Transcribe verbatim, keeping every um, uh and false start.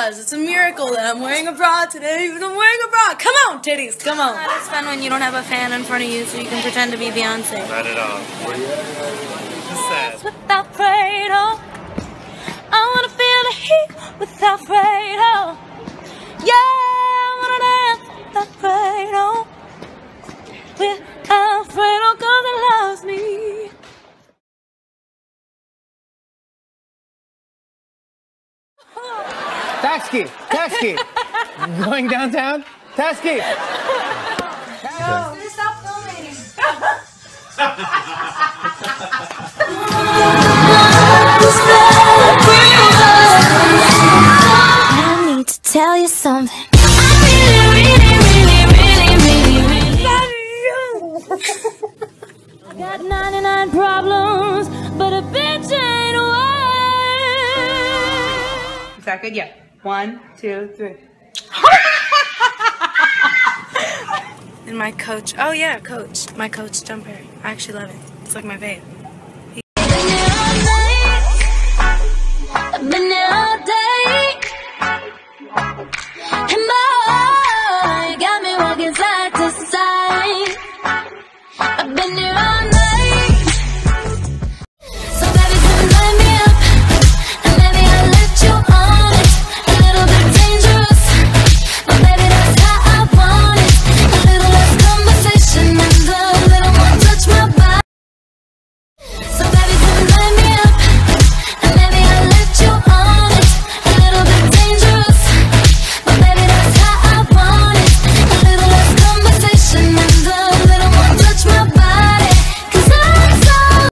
bras. It's a miracle that I'm wearing a bra today. I'm wearing a bra. Come on, titties. Come on. It's fun when you don't have a fan in front of you, so you can pretend to be Beyonce. Not at all. Just sad. Without Fredo, I wanna feel the heat without Fredo. Yeah, I wanna dance without Fredo. Without Fredo, 'cause he loves me. Taxi! Taxi! Going downtown? Taxi! Yo, stop filming. I need to tell you something. I really, really, really, really, really, really love you. I got ninety-nine problems, but a bitch ain't one. Is that good? Yeah. One, two, three. And my coach, oh yeah, coach. My coach jumper. I actually love it. It's like my fave.